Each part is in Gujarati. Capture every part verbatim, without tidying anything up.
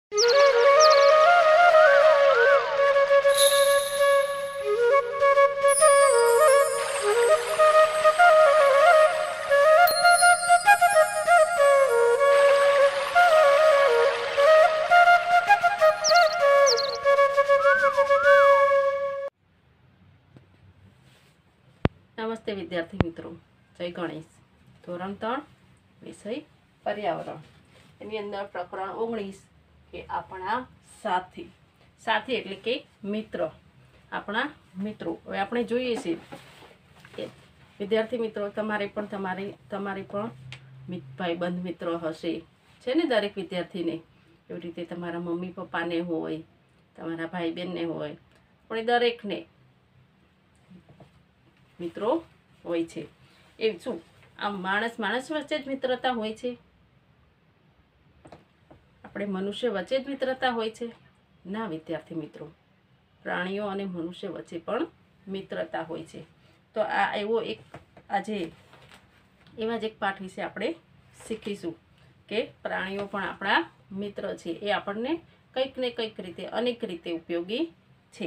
નમસ્તે વિદ્યાર્થી મિત્રો, જય ગણેશ. ધોરણ ત્રણ વિષય પર્યાવરણ, એની અંદર પ્રકરણ ઓગણીસ કે આપણા સાથી. સાથી એટલે કે મિત્ર, આપણા મિત્રો. હવે આપણે જોઈએ છીએ કે વિદ્યાર્થી મિત્રો, તમારે પણ તમારી તમારી પણ ભાઈબંધ મિત્રો હશે, છે ને, દરેક વિદ્યાર્થીને. એવી રીતે તમારા મમ્મી પપ્પાને હોય, તમારા ભાઈ બહેનને હોય, પણ એ દરેકને મિત્રો હોય છે. એ શું આમ માણસ માણસ વચ્ચે જ મિત્રતા હોય છે? આપણે મનુષ્ય વચ્ચે જ મિત્રતા હોય છે? ના વિદ્યાર્થી મિત્રો, પ્રાણીઓ અને મનુષ્ય વચ્ચે પણ મિત્રતા હોય છે. તો આ એવો એક આજે એવા જ એક પાઠ વિશે આપણે શીખીશું કે પ્રાણીઓ પણ આપણા મિત્ર છે. એ આપણને કંઈક ને કંઈક રીતે, અનેક રીતે ઉપયોગી છે.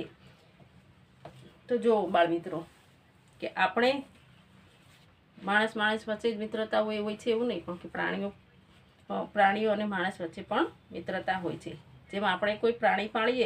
તો જો બાળ મિત્રો, કે આપણે માણસ માણસ વચ્ચે જ મિત્રતા હોય હોય છે એવું નહીં, પણ કે પ્રાણીઓ પ્રાણીઓ અને માણસ વચ્ચે પણ મિત્રતા હોય છે. જેમ આપણે કોઈ પ્રાણી પાળીએ,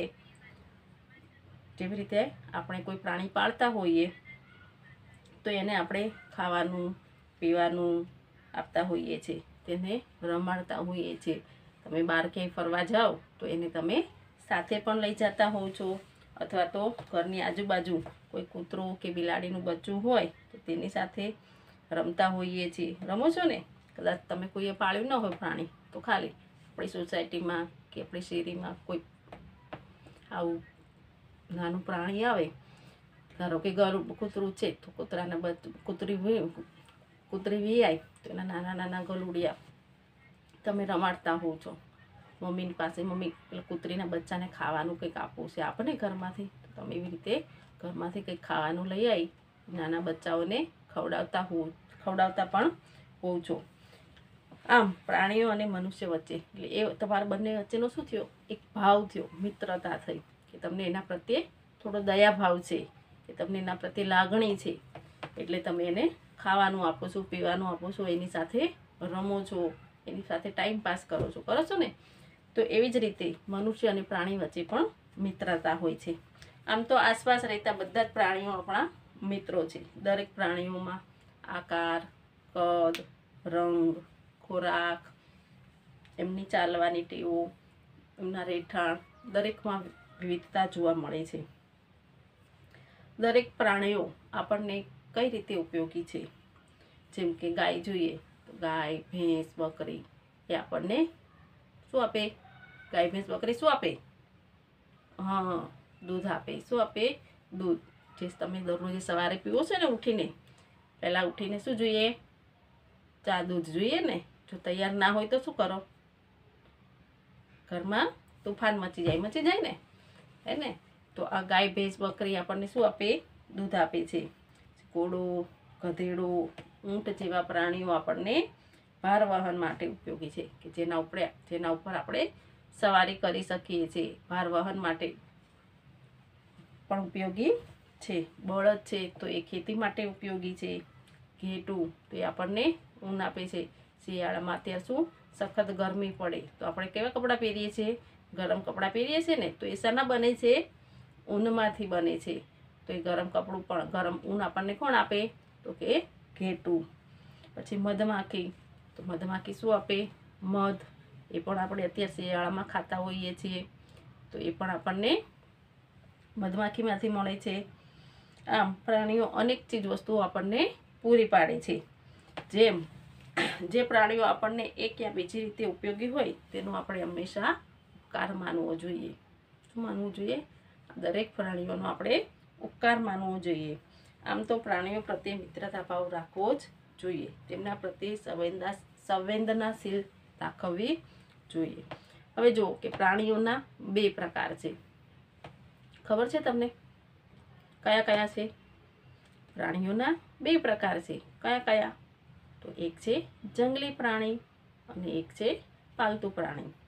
જેવી રીતે આપણે કોઈ પ્રાણી પાળતા હોઈએ તો એને આપણે ખાવાનું પીવાનું આપતા હોઈએ છીએ, તેને રમાડતા હોઈએ છીએ. તમે બહાર ક્યાંય ફરવા જાઓ તો એને તમે સાથે પણ લઈ જતા હોવ છો, અથવા તો ઘરની આજુબાજુ કોઈ કૂતરું કે બિલાડીનું બચ્ચું હોય તો તેની સાથે રમતા હોઈએ છીએ. રમો છો ને? કદાચ તમે કોઈએ પાળ્યું ન હોય પ્રાણી, તો ખાલી આપણી સોસાયટીમાં કે આપણી શેરીમાં કોઈ આવું નાનું પ્રાણી આવે, ધારો કે ઘર કૂતરું છે તો કૂતરાના બચ્ચું કૂતરી કૂતરી વીયાય તો એના નાના નાના ગલુડિયા તમે રમાડતા હોવ છો. મમ્મીની પાસે મમ્મી કૂતરીના બચ્ચાને ખાવાનું કંઈક આપવું છે આપણને ઘરમાંથી, તો તમે એવી રીતે ઘરમાંથી કંઈક ખાવાનું લઈ આવી નાના બચ્ચાઓને ખવડાવતા હો ખવડાવતા પણ હોવ છો. આમ પ્રાણીઓ અને મનુષ્ય વચ્ચે, એટલે એ તમારા બંને વચ્ચેનો શું થયો? એક ભાવ થયો, મિત્રતા થઈ, કે તમને એના પ્રત્યે થોડો દયાભાવ છે, કે તમને એના પ્રત્યે લાગણી છે, એટલે તમે એને ખાવાનું આપો છો, પીવાનું આપો છો, એની સાથે રમો છો, એની સાથે ટાઈમ પાસ કરો છો. કરો છો ને? તો એવી જ રીતે મનુષ્ય અને પ્રાણી વચ્ચે પણ મિત્રતા હોય છે. આમ તો આસપાસ રહેતા બધા જ પ્રાણીઓ આપણા મિત્રો છે. દરેક પ્રાણીઓમાં આકાર, કદ, રંગ, ખોરાક, એમની ચાલવાની ટેવો, એમના રહેઠાણ, દરેકમાં વિવિધતા જોવા મળે છે. દરેક પ્રાણીઓ આપણને કઈ રીતે ઉપયોગી છે? જેમ કે ગાય જોઈએ તો ગાય, ભેંસ, બકરી એ આપણને શું આપે? ગાય, ભેંસ, બકરી શું આપે? હા, દૂધ આપે. શું આપે? દૂધ. જે તમે દરરોજ સવારે પીવો છો ને, ઉઠીને પહેલાં ઉઠીને શું જોઈએ? ચા દૂધ જોઈએ ને. જો તૈયાર ના હોય તો શું કરો? ઘરમાં તોફાન મચી જાય મચી જાય ને, હે ને? તો આ ગાય, ભેંસ, બકરી આપણને શું આપે? દૂધ આપે છે. ઘોડો, ગધેડો, ઊંટ જેવા પ્રાણીઓ આપણને ભાર વહન માટે ઉપયોગી છે, કે જેના ઉપર જેના ઉપર આપણે સવારી કરી શકીએ છીએ. ભાર વહન માટે પણ ઉપયોગી છે. બળદ છે તો એ ખેતી માટે ઉપયોગી છે. ઘેટું તો એ આપણને ઊન આપે છે. શિયાળામાં અત્યારે શું સખત ગરમી પડે તો આપણે કેવા કપડાં પહેરીએ છીએ? ગરમ કપડાં પહેરીએ છીએ ને. તો એ શાના બને છે? ઊનમાંથી બને છે. તો એ ગરમ કપડું પણ ગરમ ઊન આપણને કોણ આપે? તો કે ઘેટું. પછી મધમાખી, તો મધમાખી શું આપે? મધ. એ પણ આપણે અત્યારે શિયાળામાં ખાતા હોઈએ છીએ, તો એ પણ આપણને મધમાખીમાંથી મળે છે. આમ પ્રાણીઓ અનેક ચીજ વસ્તુઓ આપણને પૂરી પાડે છે. જેમ જે પ્રાણીઓ આપણને એક યા બીજી રીતે ઉપયોગી હોય તેનો આપણે હંમેશા ઉપકાર માનવો જોઈએ. શું માનવું જોઈએ? દરેક પ્રાણીઓનો આપણે ઉપકાર માનવો જોઈએ. આમ તો પ્રાણીઓ પ્રત્યે મિત્રતા ભાવ રાખવો જ જોઈએ. તેમના પ્રત્યે સંવેદના સંવેદનાશીલ દાખવવી જોઈએ. હવે જુઓ કે પ્રાણીઓના બે પ્રકાર છે. ખબર છે તમને? કયા કયા છે? પ્રાણીઓના બે પ્રકાર છે. કયા કયા? તો એક છે જંગલી પ્રાણી અને એક છે પાલતુ પ્રાણી.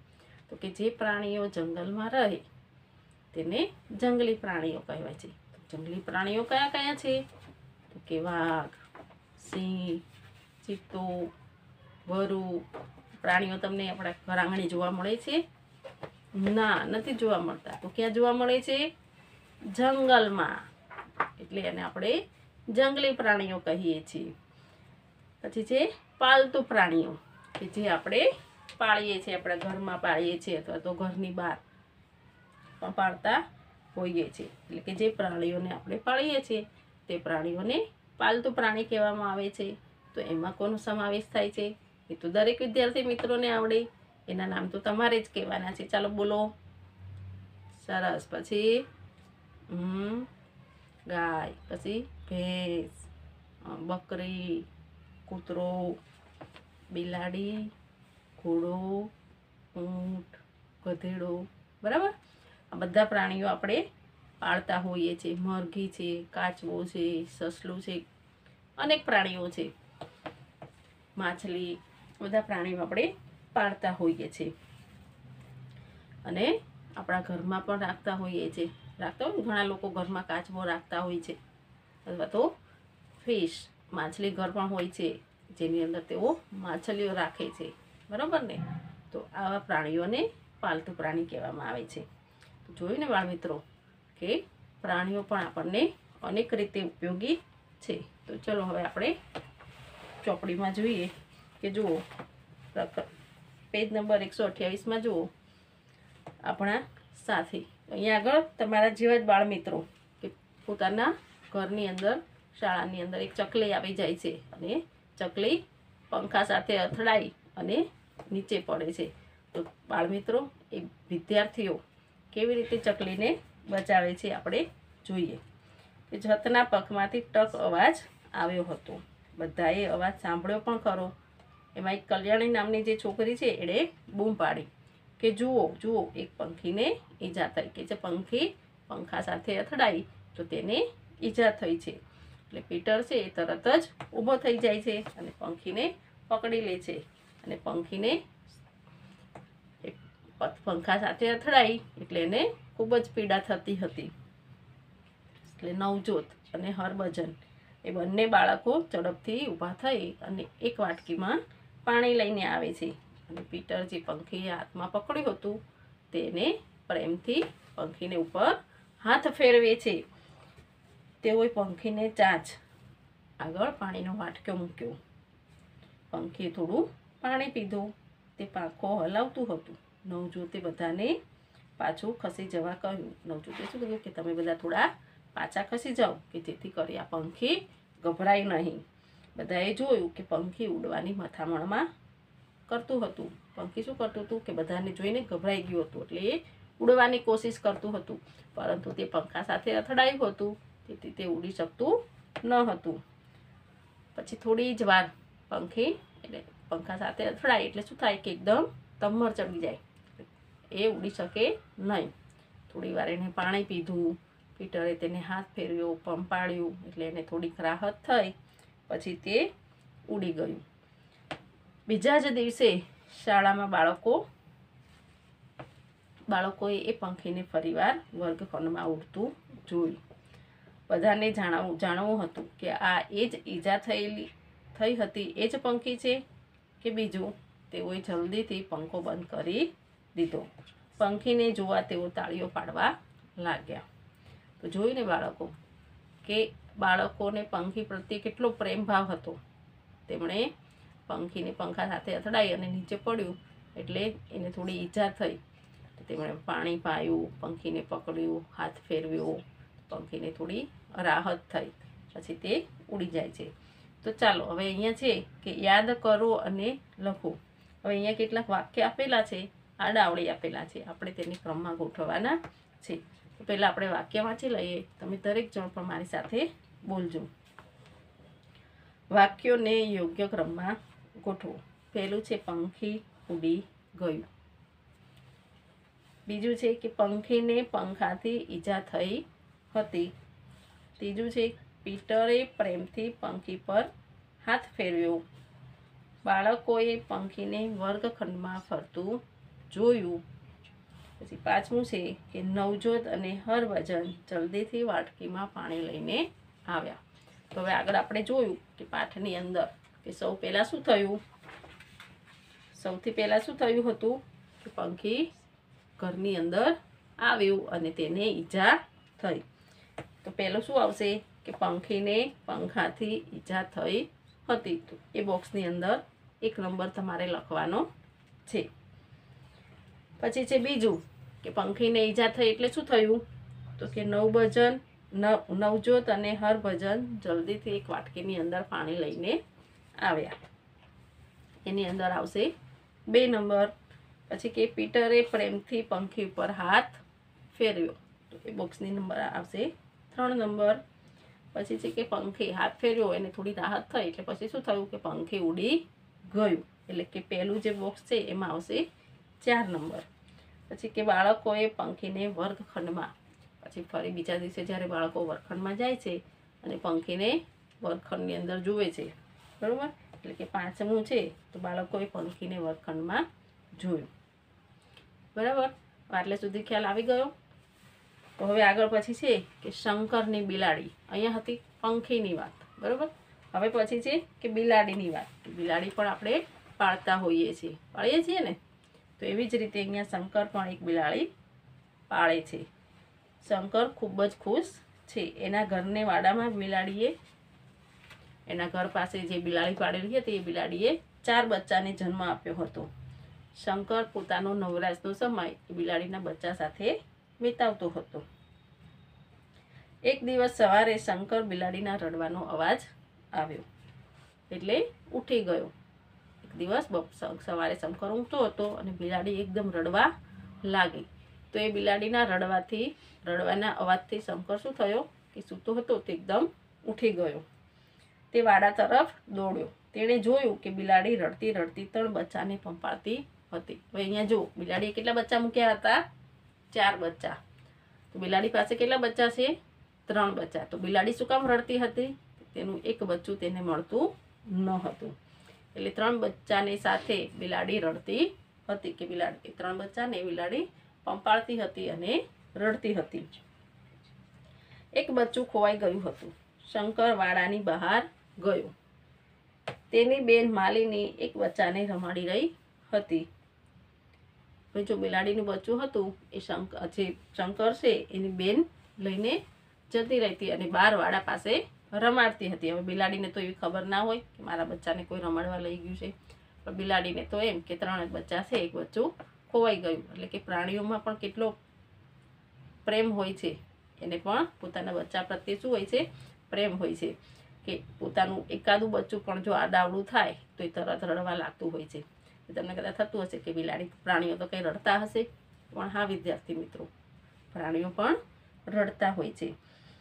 તો કે જે પ્રાણીઓ જંગલમાં રહે તેને જંગલી પ્રાણીઓ કહેવાય છે. તો જંગલી પ્રાણીઓ કયા કયા છે? તો કે વાઘ, સિંહ, ચિત્તો, વરુ. પ્રાણીઓ તમને આપણા ઘર આંગણે જોવા મળે છે? ના, નથી જોવા મળતા. તો ક્યાં જોવા મળે છે? જંગલમાં. એટલે એને આપણે જંગલી પ્રાણીઓ કહીએ છીએ. પછી છે પાલતુ પ્રાણીઓ, કે જે આપણે પાળીએ છીએ, આપણા ઘરમાં પાળીએ છીએ અથવા તો ઘરની બહાર પણ પાળતા હોઈએ છીએ. એટલે કે જે પ્રાણીઓને આપણે પાળીએ છીએ તે પ્રાણીઓને પાલતુ પ્રાણી કહેવામાં આવે છે. તો એમાં કોનો સમાવેશ થાય છે એ તો દરેક વિદ્યાર્થી મિત્રોને આવડે. એના નામ તો તમારે જ કહેવાના છે. ચાલો બોલો. સરસ. પછી હમ ગાય, પછી ભેંસ, બકરી, કૂતરો, બિલાડી, ઘોડો, ઊંટ, ગધેડો. બરાબર? આ બધા પ્રાણીઓ આપણે પાળતા હોઈએ છીએ. મરઘી છે, કાચબો છે, સસલું છે, અનેક પ્રાણીઓ છે, માછલી, બધા પ્રાણીઓ આપણે પાળતા હોઈએ છીએ. અને આપણા ઘરમાં પણ રાખતા હોઈએ છીએ. રાખતા હોય ઘણા લોકો ઘરમાં કાચબો રાખતા હોય છે, અથવા તો ફિશ માછલી ઘર પણ હોય છે જેની અંદર તેઓ માછલીઓ રાખે છે. બરાબર ને? તો આવા પ્રાણીઓને પાલતુ પ્રાણી કહેવામાં આવે છે. તો જોયું ને બાળ મિત્રો કે પ્રાણીઓ પણ આપણને અનેક રીતે ઉપયોગી છે. તો ચલો હવે આપણે ચોપડીમાં જોઈએ કે જુઓ પેજ નંબર એકસો અઠ્યાવીસમાં જુઓ આપણા સાથી. અહીંયા આગળ તમારા જેવા જ બાળ મિત્રો કે પોતાના ઘરની અંદર શાળાની અંદર એક ચકલી આવી જાય છે અને ચકલી પંખા સાથે અથડાઈ અને નીચે પડે છે. તો બાળ મિત્રો એ વિદ્યાર્થીઓ કેવી રીતે ચકલીને બચાવે છે આપણે જોઈએ. કે જતના પગમાંથી ટક અવાજ આવ્યો હતો. બધાએ અવાજ સાંભળ્યો પણ ખરો. એમાં એક કલ્યાણી નામની જે છોકરી છે એણે બૂમ પાડી કે જુઓ જુઓ એક પંખીને ઈજા થઈ. કે જે પંખી પંખા સાથે અથડાઈ તો તેને ઈજા થઈ છે. એટલે પીટર છે એ તરત જ ઊભો થઈ જાય છે અને પંખીને પકડી લે છે. અને પંખીને પંખા સાથે અથડાઈ એટલે એને ખૂબ જ પીડા થતી હતી. એટલે નવજોત અને હરભજન એ બંને બાળકો ઝડપથી ઊભા થઈ અને એક વાટકીમાં પાણી લઈને આવે છે. અને પીટર જે પંખીએ હાથમાં પકડ્યું હતું તેને પ્રેમથી પંખીને ઉપર હાથ ફેરવે છે. તેઓએ પંખીને ચાંચ આગળ પાણીનો વાટકો મૂક્યો. પંખીએ થોડું પાણી પીધું. તે પાંખો હલાવતું હતું. નવજોતે બધાને પાછું ખસી જવા કહ્યું. નવજોતે શું કહ્યું કે તમે બધા થોડા પાછા ખસી જાઓ કે જેથી કરી આ પંખી ગભરાય નહીં. બધાએ જોયું કે પંખી ઉડવાની મથામણમાં કરતું હતું. પંખી શું કરતું હતું કે બધાને જોઈને ગભરાઈ ગયું હતું એટલે એ ઉડવાની કોશિશ કરતું હતું. પરંતુ તે પંખા સાથે અથડાયું હતું તેથી તે ઉડી શકતું ન હતું. પછી થોડી જ વાર પંખી એટલે પંખા સાથે અથડાય એટલે શું થાય કે એકદમ તમર ચડી જાય. એ ઉડી શકે નહીં. થોડી વાર એને પાણી પીધું. પીટરે તેને હાથ ફેરવ્યો, પંપાળ્યું એટલે એને થોડીક રાહત થઈ. પછી તે ઉડી ગયું. બીજા જ દિવસે શાળામાં બાળકો બાળકોએ એ પંખીને ફરીવાર વર્ગખંડમાં ઉડતું જોયું. બધાને જાણવું જાણવું હતું કે આ એ જ ઈજા થયેલી થઈ હતી એ જ પંખી છે કે બીજું. તેઓએ જલ્દીથી પંખો બંધ કરી દીધો. પંખીને જોવા તેઓ તાળીઓ પાડવા લાગ્યા. તો જોયું ને બાળકો કે બાળકોને પંખી પ્રત્યે કેટલો પ્રેમ ભાવ હતો. તેમણે પંખીને પંખા સાથે અથડાઈ અને નીચે પડ્યું એટલે એને થોડી ઈજા થઈ. તેમણે પાણી પાયું, પંખીને પકડ્યું, હાથ ફેરવ્યો. પંખીને થોડી રાહત થઈ. પછી તે ઉડી જાય છે. તો ચાલો હવે અહીંયા છે કે યાદ કરો અને લખો. હવે અહીંયા કેટલાક વાક્ય આપેલા છે, આડાવડી આપેલા છે. આપણે તેને ક્રમમાં ગોઠવવાના છે. તો પહેલાં આપણે વાક્ય વાંચી લઈએ. તમે દરેક જણ પણ મારી સાથે બોલજો. વાક્યોને યોગ્ય ક્રમમાં ગોઠવો. પહેલું છે પંખી ઉડી ગયું. બીજું છે કે પંખીને પંખાથી ઈજા થઈ હતી. ત્રીજું છે પીટરે પ્રેમથી પંખી પર હાથ ફેરવ્યો. બાળકોએ પંખીને વર્ગખંડમાં ફરતું જોયું. પછી પાંચમું છે કે નવજોત અને હરભજન જલ્દીથી વાટકીમાં પાણી લઈને આવ્યા. તો હવે આગળ આપણે જોયું કે પાઠની અંદર કે સૌ પહેલાં શું થયું, સૌથી પહેલાં શું થયું હતું કે પંખી ઘરની અંદર આવ્યું અને તેને ઈજા થઈ. તો પહેલું શું આવશે કે પંખીને પંખાથી ઈજા થઈ હતી. તો એ બોક્સની અંદર એક નંબર તમારે લખવાનો છે. પછી છે બીજું કે પંખીને ઈજા થઈ એટલે શું થયું, તો કે નવભજન નવજોત અને હરભજન જલ્દીથી એક વાટકીની અંદર પાણી લઈને આવ્યા. એની અંદર આવશે બે નંબર. પછી કે પીટરે પ્રેમથી પંખી ઉપર હાથ ફેરવ્યો. તો એ બોક્સની નંબર આવશે ત્રણ નંબર. પછી છે કે પંખી હાથ ફેરવ્યો એને થોડી રાહત થઈ એટલે પછી શું થયું કે પંખી ઉડી ગયું. એટલે કે પહેલું જે બોક્સ છે એમાં આવશે ચાર નંબર. પછી કે બાળકોએ પંખીને વર્ગખંડમાં, પછી ફરી બીજા દિવસે જ્યારે બાળકો વર્ગખંડમાં જાય છે અને પંખીને વર્ગખંડની અંદર જુએ છે, બરાબર, એટલે કે પાંચમું છે તો બાળકોએ પંખીને વર્ગખંડમાં જોયું. બરાબર, આટલે સુધી ખ્યાલ આવી ગયો. તો હવે આગળ પછી છે કે શંકરની બિલાડી. અહીંયા હતી પંખીની વાત, બરાબર. હવે પછી છે કે બિલાડીની વાત. બિલાડી પણ આપણે પાળતા હોઈએ છીએ, પાળીએ છીએ ને. તો એવી જ રીતે અહીંયા શંકર પણ એક બિલાડી પાળે છે. શંકર ખૂબ જ ખુશ છે. એના ઘરને વાડામાં બિલાડીએ, એના ઘર પાસે જે બિલાડી પાળેલી હતી એ બિલાડીએ ચાર બચ્ચાને જન્મ આપ્યો હતો. શંકર પોતાનો નવરાશનો સમય એ બિલાડીના બચ્ચા સાથે વિતાવતો હતો. એક દિવસ સવારે શંકર બિલાડીના રડવાનો અવાજ આવ્યો એટલે ઉઠી ગયો. એક દિવસ સવારે શંકર ઊંઘતો હતો અને બિલાડી એકદમ રડવા લાગી. તો એ બિલાડીના રડવાથી રડવાના અવાજથી શંકર શું થયો કે સૂતો હતો તે એકદમ ઉઠી ગયો. તે વાડા તરફ દોડ્યો. તેણે જોયું કે બિલાડી રડતી રડતી ત્રણ બચ્ચાને પંપાળતી હતી. હવે અહીંયા જો બિલાડીએ કેટલા બચ્ચા મૂક્યા હતા, ચાર બચ્ચા. તો બિલાડી પાસે કેટલા બચ્ચા છે, ત્રણ બચ્ચા. તો બિલાડી શું કામ રડતી હતી, તેનું એક બચ્ચું તેને મળતું ન હતું. એટલે ત્રણ બચ્ચાની સાથે બિલાડી રડતી હતી કે બિલાડી ત્રણ બચ્ચાને બિલાડી પંપાળતી હતી અને રડતી હતી. એક બચ્ચું ખોવાઈ ગયું હતું. શંકર વાડાની બહાર ગયો. તેની બેન માલીની એક બચ્ચાને રમાડી રહી હતી. જો બિલાડીનું બચ્ચું હતું એ શંકર જે શંકર છે એની બેન લઈને જતી રહેતી અને બાર વાડા પાસે રમાડતી હતી. હવે બિલાડીને તો એવી ખબર ના હોય કે મારા બચ્ચાને કોઈ રમાડવા લઈ ગયું છે, પણ બિલાડીને તો એમ કે ત્રણ જ બચ્ચા છે, એક બચ્ચું ખોવાઈ ગયું. એટલે કે પ્રાણીઓમાં પણ કેટલો પ્રેમ હોય છે, એને પણ પોતાના બચ્ચા પ્રત્યે શું હોય છે, પ્રેમ હોય છે. કે પોતાનું એકાદું બચ્ચું પણ જો આડાવડું થાય તો એ તરત રડવા લાગતું હોય છે. તમને કદાચ થતું હશે કે બિલાડી પ્રાણીઓ તો કંઈ રડતા હશે, પણ હા વિદ્યાર્થી મિત્રો, પ્રાણીઓ પણ રડતા હોય છે.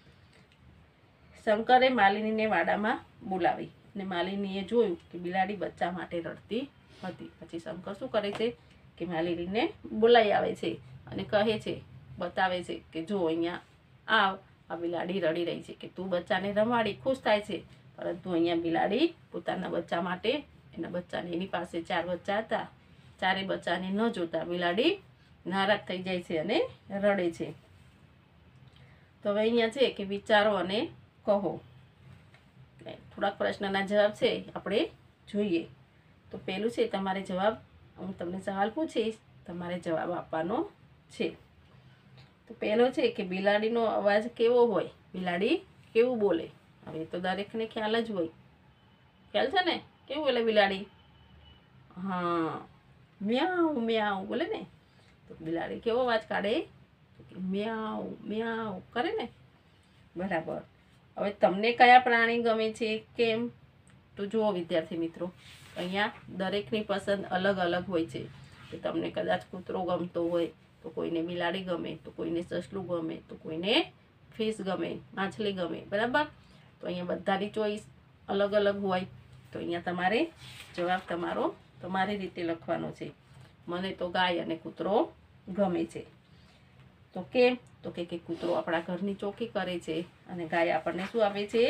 શંકરે માલિનીને વાડામાં બોલાવી અને માલિનીએ જોયું કે બિલાડી બચ્ચા માટે રડતી હતી. પછી શંકર શું કરે છે કે માલિનીને બોલાવી આવે છે અને કહે છે, બતાવે છે કે જો અહીંયા આવ, આ બિલાડી રડી રહી છે, કે તું બચ્ચાને રમાડી ખુશ થાય છે, પરંતુ અહીંયા બિલાડી પોતાના બચ્ચા માટે, એના બચ્ચાને, એની પાસે ચાર બચ્ચા હતા, ચારે બચ્ચાને ન જોતા બિલાડી નારાજ થઈ જાય છે અને રડે છે. તો હવે અહીંયા છે કે વિચારો અને કહો. થોડાક પ્રશ્નના જવાબ છે આપણે જોઈએ. તો પહેલું છે તમારે જવાબ, હું તમને સવાલ પૂછીશ, તમારે જવાબ આપવાનો છે. તો પહેલો છે કે બિલાડીનો અવાજ કેવો હોય, બિલાડી કેવું બોલે. હવે તો દરેકને ખ્યાલ જ હોય, ખ્યાલ છે ને, કેવું બોલે બિલાડી, હા મ્યાઉ મ્યાઉ બોલે ને. તો બિલાડી કેવો અવાજ કાઢે, મ્યાઉ મ્યાઉ કરે ને, બરાબર. હવે તમને કયા પ્રાણી ગમે છે, કેમ, તો જુઓ વિદ્યાર્થી મિત્રો, અહીંયા દરેકની પસંદ અલગ અલગ હોય છે. કે તમને કદાચ કૂતરો ગમતો હોય તો કોઈને બિલાડી ગમે, તો કોઈને સસલું ગમે, તો કોઈને ફિશ ગમે, માછલી ગમે, બરાબર. તો અહીંયા બધાની ચોઈસ અલગ અલગ હોય. તો અહીંયા તમારે જવાબ તમારો તમારી રીતે લખવાનો છે. મને તો ગાય અને કૂતરો ગમે છે. તો કેમ, તો કે કૂતરો આપણા ઘરની ચોકી કરે છે અને ગાય આપણને શું આપે છે,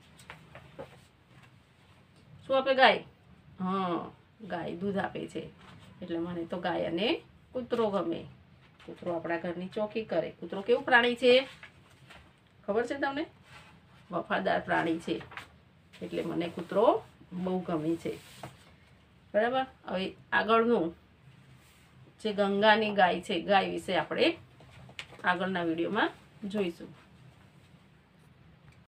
શું આપે ગાય, હા ગાય દૂધ આપે છે, એટલે મને તો ગાય અને કૂતરો ગમે. કૂતરો આપણા ઘરની ચોકી કરે. કૂતરો કેવું પ્રાણી છે ખબર છે તમને? વફાદાર પ્રાણી છે. એટલે મને કૂતરો બહુ ગમે છે. બરાબર. હવે આગળનું જે ગંગાની ગાય છે, ગાય વિશે આપણે આગળના વિડીયોમાં જોઈશું.